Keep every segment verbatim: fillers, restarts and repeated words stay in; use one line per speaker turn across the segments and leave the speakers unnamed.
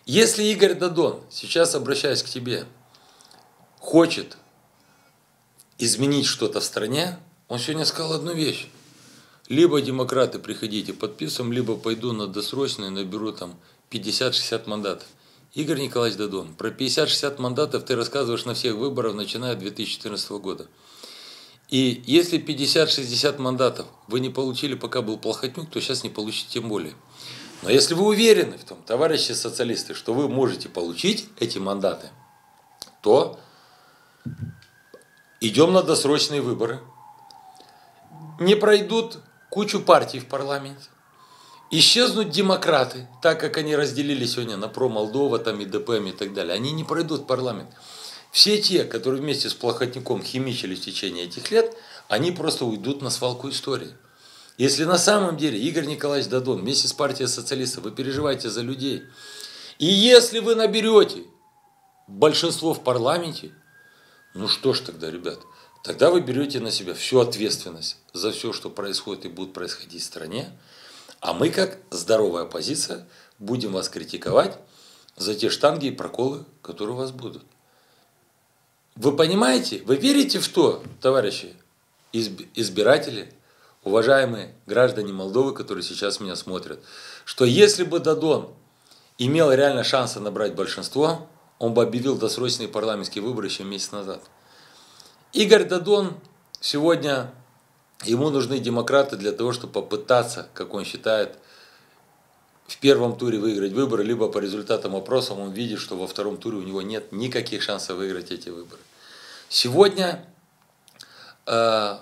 Если Игорь Додон, сейчас обращаясь к тебе, хочет изменить что-то в стране, он сегодня сказал одну вещь. Либо демократы, приходите подписываем, либо пойду на досрочные, наберу там пятьдесят-шестьдесят мандатов. Игорь Николаевич Додон, про пятьдесят-шестьдесят мандатов ты рассказываешь на всех выборах, начиная с две тысячи четырнадцатого года. И если пятьдесят-шестьдесят мандатов вы не получили, пока был Плохотнюк, то сейчас не получите тем более. Но если вы уверены в том, товарищи социалисты, что вы можете получить эти мандаты, то идем на досрочные выборы. Не пройдут кучу партий в парламенте. Исчезнут демократы, так как они разделили сегодня на про-Молдова, там и ДПМ и так далее. Они не пройдут в парламент. Все те, которые вместе с Плохотнюком химичили в течение этих лет, они просто уйдут на свалку истории. Если на самом деле Игорь Николаевич Додон вместе с партией социалистов, вы переживаете за людей, и если вы наберете большинство в парламенте, ну что ж тогда, ребят, тогда вы берете на себя всю ответственность за все, что происходит и будет происходить в стране, а мы, как здоровая оппозиция, будем вас критиковать за те штанги и проколы, которые у вас будут. Вы понимаете, вы верите в то, товарищи избиратели, уважаемые граждане Молдовы, которые сейчас меня смотрят, что если бы Додон имел реально шансы набрать большинство, он бы объявил досрочные парламентские выборы еще месяц назад. Игорь Додон сегодня, ему нужны демократы для того, чтобы попытаться, как он считает, в первом туре выиграть выборы, либо по результатам опросов он видит, что во втором туре у него нет никаких шансов выиграть эти выборы. Сегодня э,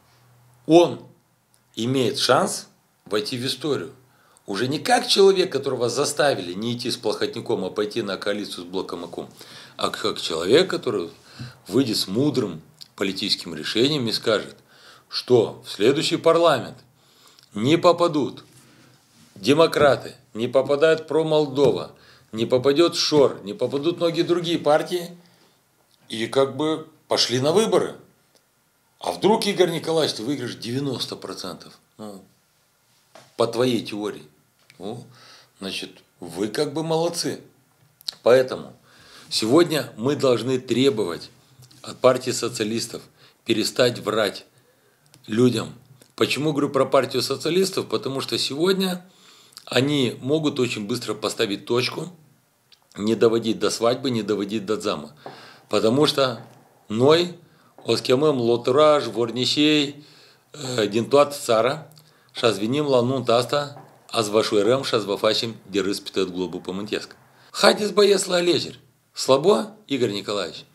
он имеет шанс войти в историю. Уже не как человек, которого заставили не идти с Плохотнюком, а пойти на коалицию с Блоком АКУМ, а как человек, который выйдет с мудрым политическим решением и скажет, что в следующий парламент не попадут демократы, не попадает про-Молдова, не попадет ШОР, не попадут многие другие партии, и как бы пошли на выборы. А вдруг, Игорь Николаевич, ты выиграешь девяносто процентов? Ну, по твоей теории. Ну, значит, вы как бы молодцы. Поэтому сегодня мы должны требовать от партии социалистов перестать врать людям. Почему говорю про партию социалистов? Потому что сегодня они могут очень быстро поставить точку, не доводить до свадьбы, не доводить до зама. Потому что Ной, Оскемем, Лотураж, Ворнищей, Динтуат Цара, Шазвиним, Ланун Таста, Азвашуэрем, Шазвафащим, Дерыс Питет Глобу Помонтеск. Хадис Боесла Олежер. Слабо, Игорь Николаевич?